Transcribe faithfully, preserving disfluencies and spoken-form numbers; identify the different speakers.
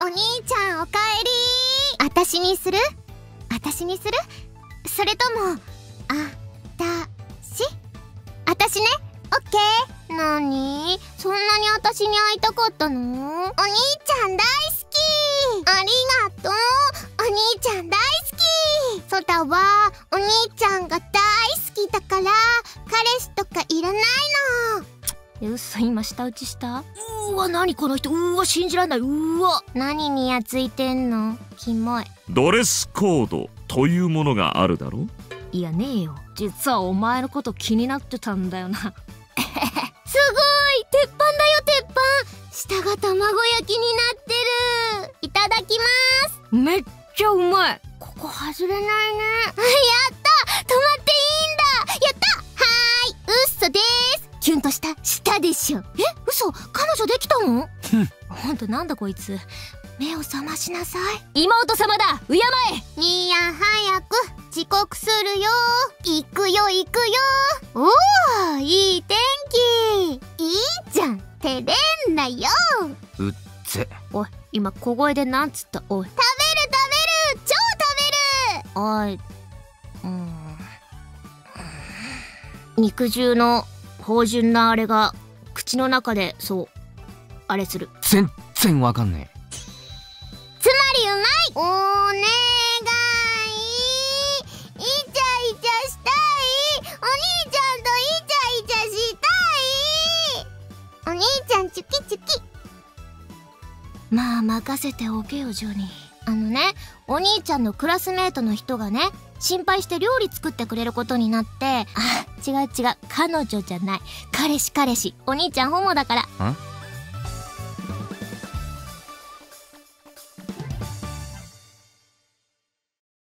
Speaker 1: お兄ちゃんおかえりー。あたしにする？あたしにする？それともあたし？あたしね。オッケー。なに？そんなにあたしに会いたかったの？お兄ちゃん大好き。ありがとう。お兄ちゃん大好き。ソタはお兄ちゃんが大好きだから彼氏とかいらないの。
Speaker 2: うっそ、今舌打ちした？うーわ、何この人。うーわ、信じらんない。うーわ、
Speaker 1: 何にやついてんの？キモい。
Speaker 3: ドレスコードというものがあるだろ？
Speaker 2: いやねえよ、実はお前のこと気になってたんだよな。すごい、鉄板だよ鉄板。
Speaker 1: 下が卵焼きになってる。いただきます。
Speaker 2: めっちゃうまい。ここ外れないね。
Speaker 1: やった、止まっていいんだ。やった。はーい、うっそでーす。キュンとしたしたでしょ。え、嘘、彼女できたの？
Speaker 2: ほんとなんだこいつ。
Speaker 1: 目を覚ましなさい。
Speaker 2: 妹様だ、敬え。
Speaker 1: 兄やん早く、遅刻するよ。行くよ行くよ。おー、いい天気。いいじゃん、照れんなよ。
Speaker 4: うっぜ。
Speaker 2: おい、今小声でなんつった？おい、
Speaker 1: 食べる食べる、超食べる。
Speaker 2: おい、うーん、肉汁の芳醇なあれが口の中でそうあれする。
Speaker 4: 全然わかんねえ。
Speaker 1: つまりうまい。お願い、イチャイチャしたい。お兄ちゃんとイチャイチャしたい。お兄ちゃんチュキチュキ。
Speaker 2: まあ任せておけよジョニー。
Speaker 1: あのね、お兄ちゃんのクラスメートの人がね、心配して料理作ってくれることになって。
Speaker 2: あ、違う違う、彼女じゃない、彼氏彼氏。お兄ちゃんホモだから。
Speaker 4: ん？